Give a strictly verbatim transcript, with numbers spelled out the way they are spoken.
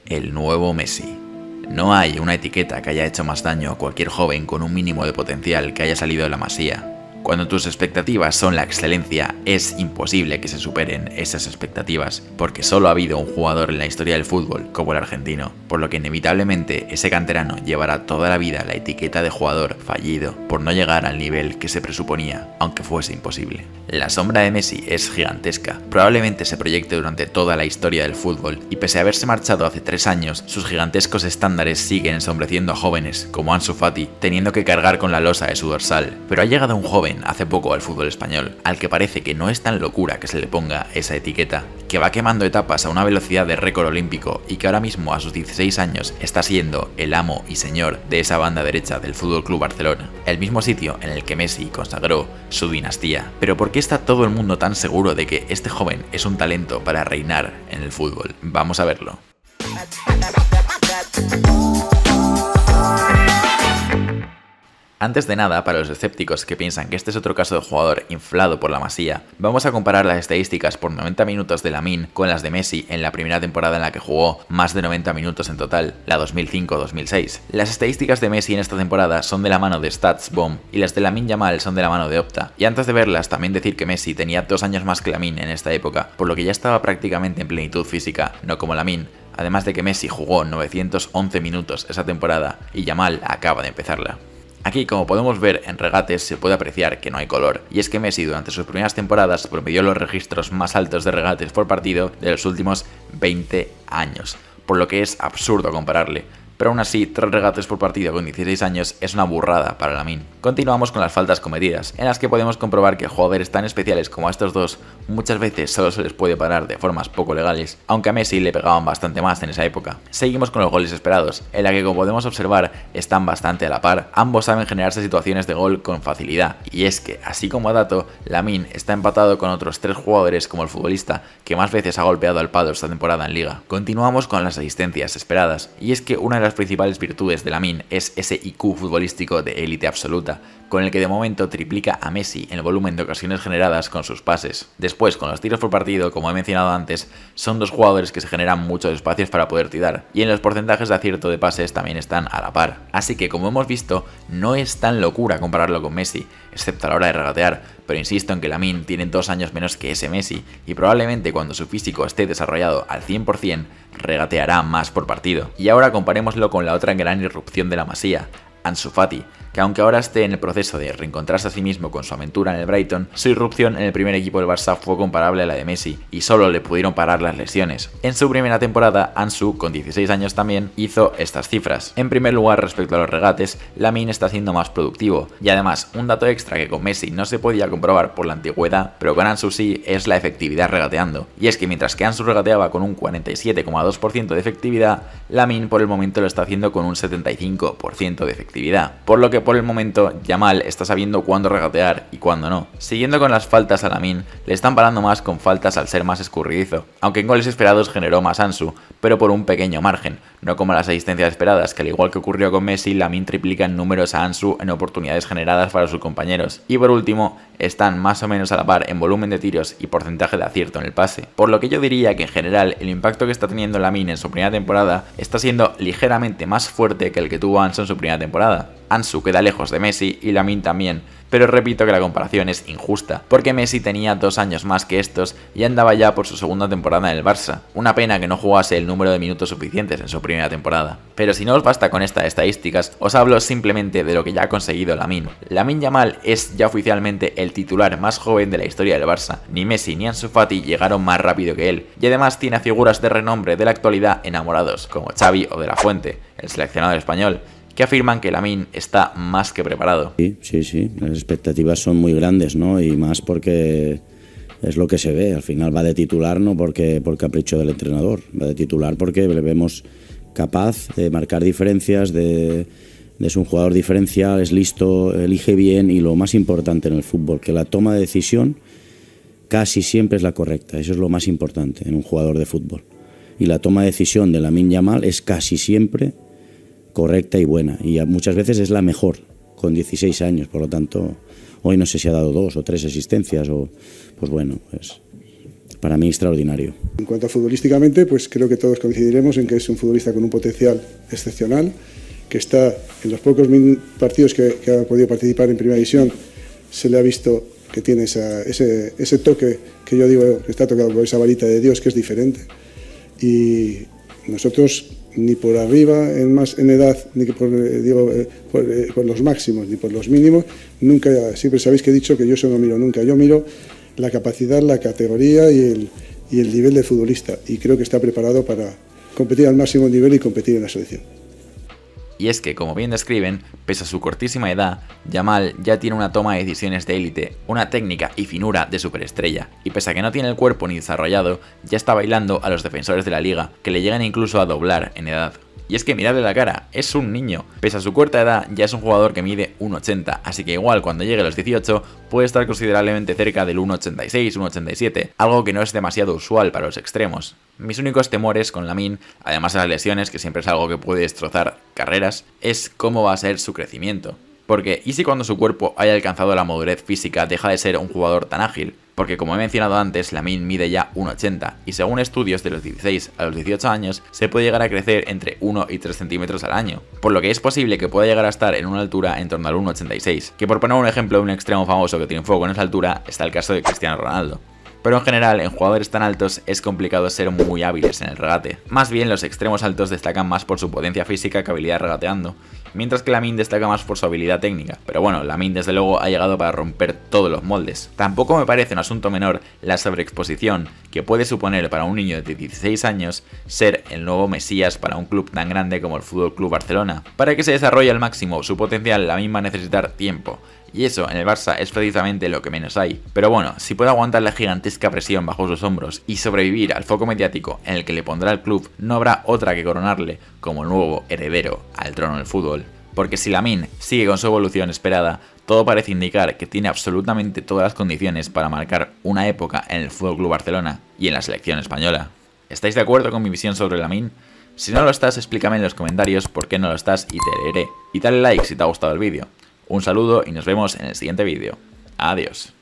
el nuevo Messi. No hay una etiqueta que haya hecho más daño a cualquier joven con un mínimo de potencial que haya salido de la Masía. Cuando tus expectativas son la excelencia, es imposible que se superen esas expectativas, porque solo ha habido un jugador en la historia del fútbol como el argentino, por lo que inevitablemente ese canterano llevará toda la vida la etiqueta de jugador fallido, por no llegar al nivel que se presuponía, aunque fuese imposible. La sombra de Messi es gigantesca, probablemente se proyecte durante toda la historia del fútbol, y pese a haberse marchado hace tres años, sus gigantescos estándares siguen ensombreciendo a jóvenes, como Ansu Fati, teniendo que cargar con la losa de su dorsal. Pero ha llegado un joven hace poco al fútbol español, al que parece que no es tan locura que se le ponga esa etiqueta, que va quemando etapas a una velocidad de récord olímpico y que ahora mismo a sus dieciséis años está siendo el amo y señor de esa banda derecha del F C Barcelona, el mismo sitio en el que Messi consagró su dinastía. Pero ¿por qué está todo el mundo tan seguro de que este joven es un talento para reinar en el fútbol? Vamos a verlo. Antes de nada, para los escépticos que piensan que este es otro caso de jugador inflado por la Masía, vamos a comparar las estadísticas por noventa minutos de Lamine con las de Messi en la primera temporada en la que jugó más de noventa minutos en total, la dos mil cinco dos mil seis. Las estadísticas de Messi en esta temporada son de la mano de StatsBomb y las de Lamine Yamal son de la mano de Opta. Y antes de verlas, también decir que Messi tenía dos años más que Lamine en esta época, por lo que ya estaba prácticamente en plenitud física, no como Lamine. Además de que Messi jugó novecientos once minutos esa temporada y Yamal acaba de empezarla. Aquí, como podemos ver en regates, se puede apreciar que no hay color, y es que Messi durante sus primeras temporadas promedió los registros más altos de regates por partido de los últimos veinte años, por lo que es absurdo compararle. Pero aún así, tres regates por partido con dieciséis años es una burrada para Lamine. Continuamos con las faltas cometidas, en las que podemos comprobar que jugadores tan especiales como a estos dos muchas veces solo se les puede parar de formas poco legales, aunque a Messi le pegaban bastante más en esa época. Seguimos con los goles esperados, en la que como podemos observar están bastante a la par, ambos saben generarse situaciones de gol con facilidad, y es que, así como dato, Lamine está empatado con otros tres jugadores como el futbolista que más veces ha golpeado al palo esta temporada en Liga. Continuamos con las asistencias esperadas, y es que una de las Las principales virtudes de Lamine es ese I Q futbolístico de élite absoluta, con el que de momento triplica a Messi en el volumen de ocasiones generadas con sus pases. Después, con los tiros por partido, como he mencionado antes, son dos jugadores que se generan muchos espacios para poder tirar, y en los porcentajes de acierto de pases también están a la par. Así que, como hemos visto, no es tan locura compararlo con Messi, excepto a la hora de regatear, pero insisto en que Lamine tiene dos años menos que ese Messi, y probablemente cuando su físico esté desarrollado al cien por cien, regateará más por partido. Y ahora comparémoslo con la otra gran irrupción de la Masía, Ansu Fati, que aunque ahora esté en el proceso de reencontrarse a sí mismo con su aventura en el Brighton, su irrupción en el primer equipo del Barça fue comparable a la de Messi, y solo le pudieron parar las lesiones. En su primera temporada, Ansu, con dieciséis años también, hizo estas cifras. En primer lugar, respecto a los regates, Lamine está siendo más productivo, y además, un dato extra que con Messi no se podía comprobar por la antigüedad, pero con Ansu sí, es la efectividad regateando. Y es que mientras que Ansu regateaba con un cuarenta y siete coma dos por ciento de efectividad, Lamine por el momento lo está haciendo con un setenta y cinco por ciento de efectividad, por lo que por el momento Yamal está sabiendo cuándo regatear y cuándo no. Siguiendo con las faltas a Lamine, le están parando más con faltas al ser más escurridizo, aunque en goles esperados generó más Ansu, pero por un pequeño margen, no como las asistencias esperadas, que al igual que ocurrió con Messi, Lamine triplica en números a Ansu en oportunidades generadas para sus compañeros. Y por último, están más o menos a la par en volumen de tiros y porcentaje de acierto en el pase, por lo que yo diría que en general el impacto que está teniendo Lamine en su primera temporada está siendo ligeramente más fuerte que el que tuvo Ansu en su primera temporada. Ansu queda lejos de Messi y Lamine también, pero repito que la comparación es injusta, porque Messi tenía dos años más que estos y andaba ya por su segunda temporada en el Barça. Una pena que no jugase el número de minutos suficientes en su primera temporada. Pero si no os basta con estas estadísticas, os hablo simplemente de lo que ya ha conseguido Lamine. Lamine Yamal es ya oficialmente el titular más joven de la historia del Barça. Ni Messi ni Ansu Fati llegaron más rápido que él, y además tiene a figuras de renombre de la actualidad enamorados, como Xavi o De La Fuente, el seleccionador español, que afirman que Lamine está más que preparado. Sí, sí, sí, las expectativas son muy grandes, ¿no? Y más porque es lo que se ve, al final va de titular no porque por capricho del entrenador, va de titular porque le vemos capaz de marcar diferencias, de, de es un jugador diferencial, es listo, elige bien y lo más importante en el fútbol, que la toma de decisión casi siempre es la correcta, eso es lo más importante en un jugador de fútbol. Y la toma de decisión de Lamine Yamal es casi siempre correcta y buena, y muchas veces es la mejor, con dieciséis años, por lo tanto, hoy no sé si ha dado dos o tres asistencias, o pues bueno, pues para mí extraordinario. En cuanto a futbolísticamente, pues creo que todos coincidiremos en que es un futbolista con un potencial excepcional, que está en los pocos partidos que, que ha podido participar en Primera División, se le ha visto que tiene esa, ese, ese toque que yo digo que está tocado por esa varita de Dios, que es diferente. Y nosotros ni por arriba en más en edad, ni por, digo, por, por los máximos, ni por los mínimos, nunca, siempre sabéis que he dicho que yo eso no miro nunca, yo miro la capacidad, la categoría y el, y el nivel del futbolista, y creo que está preparado para competir al máximo nivel y competir en la selección. Y es que, como bien describen, pese a su cortísima edad, Yamal ya tiene una toma de decisiones de élite, una técnica y finura de superestrella, y pese a que no tiene el cuerpo ni desarrollado, ya está bailando a los defensores de la liga, que le llegan incluso a doblar en edad. Y es que miradle la cara, es un niño. Pese a su corta edad, ya es un jugador que mide uno ochenta, así que igual cuando llegue a los dieciocho puede estar considerablemente cerca del uno ochenta y seis, uno ochenta y siete, algo que no es demasiado usual para los extremos. Mis únicos temores con Lamine, además de las lesiones, que siempre es algo que puede destrozar carreras, es cómo va a ser su crecimiento. Porque, ¿y si cuando su cuerpo haya alcanzado la madurez física deja de ser un jugador tan ágil? Porque como he mencionado antes, Lamine mide ya uno ochenta y según estudios de los dieciséis a los dieciocho años se puede llegar a crecer entre uno y tres centímetros al año, por lo que es posible que pueda llegar a estar en una altura en torno al uno ochenta y seis, que por poner un ejemplo de un extremo famoso que triunfó con esa altura está el caso de Cristiano Ronaldo. Pero en general, en jugadores tan altos es complicado ser muy hábiles en el regate. Más bien, los extremos altos destacan más por su potencia física que habilidad regateando, mientras que Lamine destaca más por su habilidad técnica. Pero bueno, Lamine desde luego ha llegado para romper todos los moldes. Tampoco me parece un asunto menor la sobreexposición que puede suponer para un niño de dieciséis años ser el nuevo mesías para un club tan grande como el F C Barcelona. Para que se desarrolle al máximo su potencial, Lamine va a necesitar tiempo. Y eso en el Barça es precisamente lo que menos hay. Pero bueno, si puede aguantar la gigantesca presión bajo sus hombros y sobrevivir al foco mediático en el que le pondrá el club, no habrá otra que coronarle como el nuevo heredero al trono del fútbol. Porque si Lamine sigue con su evolución esperada, todo parece indicar que tiene absolutamente todas las condiciones para marcar una época en el F C Barcelona y en la selección española. ¿Estáis de acuerdo con mi visión sobre Lamine? Si no lo estás, explícame en los comentarios por qué no lo estás y te leeré. Y dale like si te ha gustado el vídeo. Un saludo y nos vemos en el siguiente vídeo. Adiós.